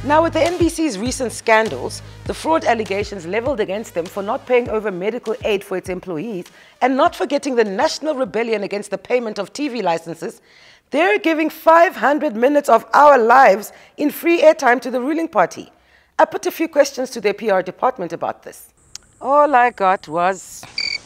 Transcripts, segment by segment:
Now, with the NBC's recent scandals, the fraud allegations leveled against them for not paying over medical aid for its employees and not forgetting the national rebellion against the payment of TV licenses, they're giving 500 minutes of our lives in free airtime to the ruling party. I put a few questions to their PR department about this. All I got was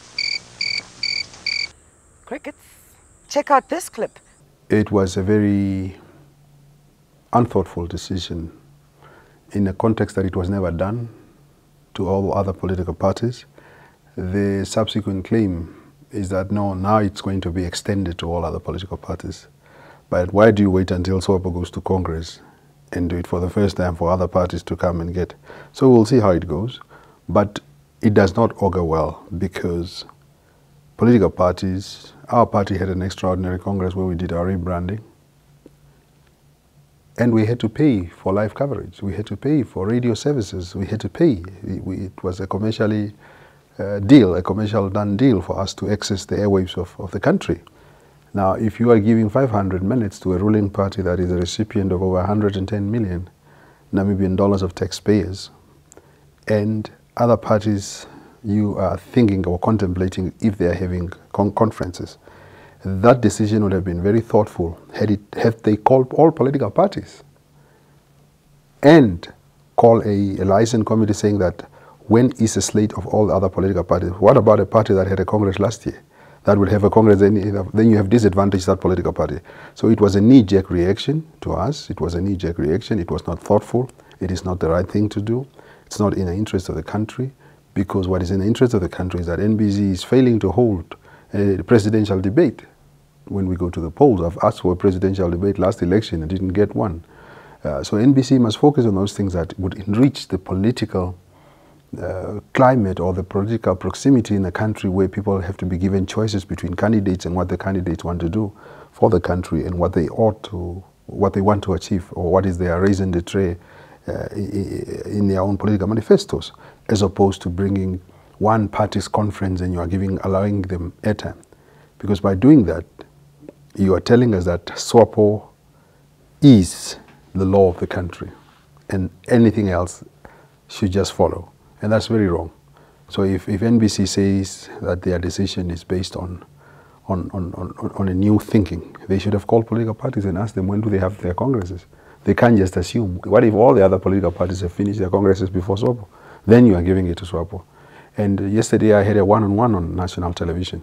crickets. Check out this clip. It was a very unthoughtful decision in a context that it was never done to all other political parties. The subsequent claim is that no, now it's going to be extended to all other political parties. But why do you wait until SWAPO goes to Congress and do it for the first time for other parties to come and get? So we'll see how it goes. But it does not augur well, because political parties, our party had an extraordinary Congress where we did our rebranding. And we had to pay for live coverage. We had to pay for radio services. We had to pay. It was a commercial done deal for us to access the airwaves of the country. Now, if you are giving 500 minutes to a ruling party that is a recipient of over 110 million Namibian dollars of taxpayers, and other parties you are thinking or contemplating if they are having conferences, that decision would have been very thoughtful had they called all political parties and call a license committee saying that when is a slate of all the other political parties? What about a party that had a Congress last year? That would have a Congress, then you have disadvantaged that political party. So it was a knee-jerk reaction to us. It was a knee-jerk reaction. It was not thoughtful. It is not the right thing to do. It's not in the interest of the country, because what is in the interest of the country is that NBC is failing to hold a presidential debate. When we go to the polls, I've asked for a presidential debate last election and didn't get one. So NBC must focus on those things that would enrich the political climate or the political proximity in a country where people have to be given choices between candidates and what the candidates want to do for the country and what they want to achieve, or what is their raison d'etre in their own political manifestos, as opposed to bringing one party's conference and you are allowing them airtime. Because by doing that, you are telling us that SWAPO is the law of the country and anything else should just follow. And that's very wrong. So if NBC says that their decision is based on a new thinking, they should have called political parties and asked them when do they have their congresses. They can't just assume. What if all the other political parties have finished their congresses before SWAPO? Then you are giving it to SWAPO. And yesterday I had a one-on-one on national television.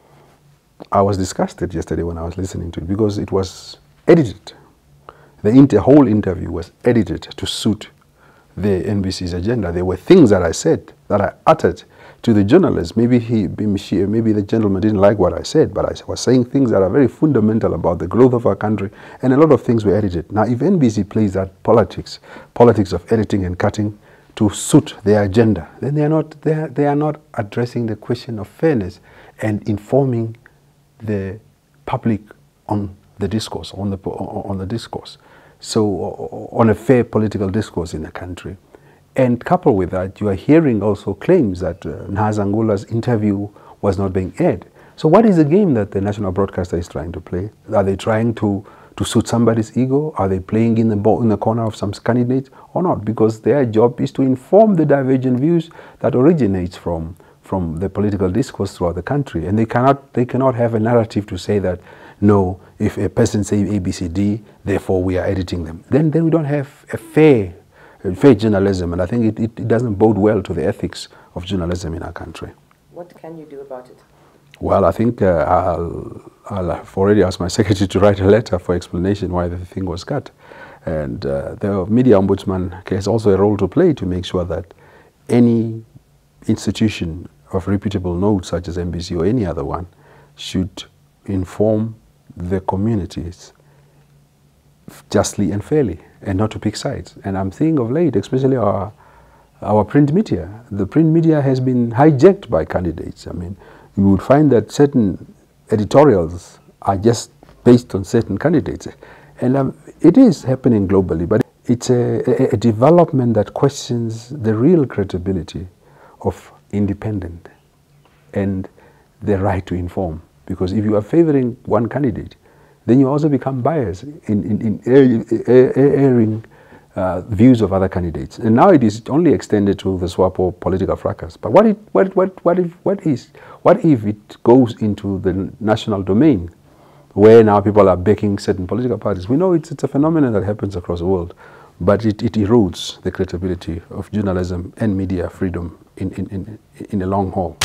I was disgusted yesterday when I was listening to it because it was edited. The whole interview was edited to suit the NBC's agenda. There were things that I said, that I uttered to the journalist. Maybe the gentleman didn't like what I said, but I was saying things that are very fundamental about the growth of our country, and a lot of things were edited. Now, if NBC plays that politics of editing and cutting to suit their agenda, then they are not addressing the question of fairness and informing the public on the discourse, on the discourse. So on a fair political discourse in the country. And coupled with that, you are hearing also claims that Nhazangula's interview was not being aired. So what is the game that the national broadcaster is trying to play? Are they trying to suit somebody's ego? Are they playing in the corner of some candidate or not? Because their job is to inform the divergent views that originates from the political discourse throughout the country. And they cannot have a narrative to say that, no, if a person says ABCD, therefore we are editing them. Then we don't have a fair journalism, and I think it doesn't bode well to the ethics of journalism in our country. What can you do about it? Well, I think I'll have already asked my secretary to write a letter for explanation why the thing was cut. And the media ombudsman has also a role to play to make sure that any institution of reputable note, such as NBC or any other one, should inform the communities justly and fairly, and not to pick sides. And I'm thinking of late, especially our print media. The print media has been hijacked by candidates. I mean, you would find that certain editorials are just based on certain candidates. And it is happening globally, but it's a development that questions the real credibility of independent and the right to inform. Because if you are favoring one candidate, then you also become biased in airing views of other candidates. And now it is only extended to the SWAPO political fracas. But what if it goes into the national domain, where now people are backing certain political parties? We know it's a phenomenon that happens across the world, but it erodes the credibility of journalism and media freedom in the long haul.